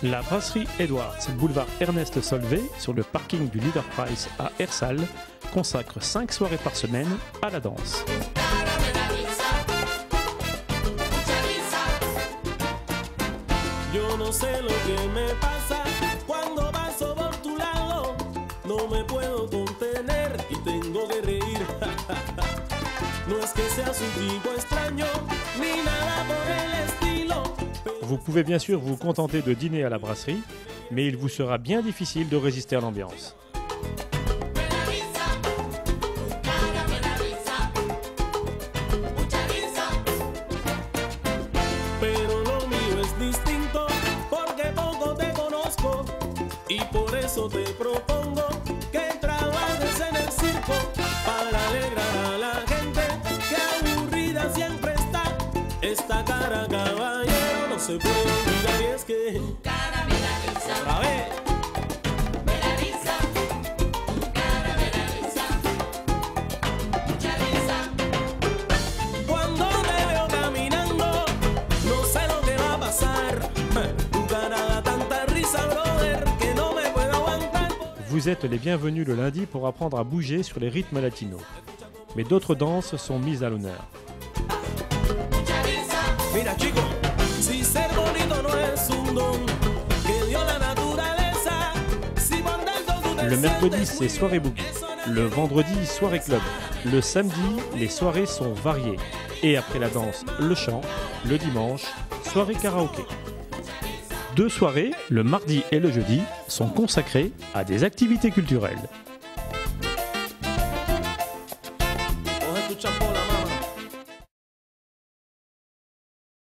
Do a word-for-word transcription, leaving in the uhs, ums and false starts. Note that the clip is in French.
La brasserie Edwards, boulevard Ernest Solvay, sur le parking du Leader Price à Hersal, consacre cinq soirées par semaine à la danse. Yo no sé lo que me pasa cuando paso por tu lado. No me puedo contener y tengo que reír. No es que sea su tipo extraño ni nada por el estilo. Vous pouvez bien sûr vous contenter de dîner à la brasserie, mais il vous sera bien difficile de résister à l'ambiance. Pero lo mío es distinto porque poco te conozco y por eso te propongo que trabajes en el circo para alegrar a la gente que aburrida siempre está. Esta cara, caballero, no se puede olvidar y es que tu cara me da risa. Otra vez. Me da risa. Tu cara me da risa. Mucha risa. Cuando te veo caminando, no sé lo que va a pasar. Tu cara da tanta risa, brother, que no me puedo aguantar. Vous êtes les bienvenus le lundi pour apprendre à bouger sur les rythmes latinos. Mais d'autres danses sont mises à l'honneur. Mira, chico, si ser bonito no es un don que dio la naturaleza, si por dentro tú te Le mercredi, sientes c'est muy soirée bien, boogie. eso Le vendredi, soirée club. Le samedi, les soirées sont variées. Et après la danse, le chant. Le dimanche, soirée karaoké. Deux soirées, le mardi et le jeudi, sont consacrées à des activités culturelles.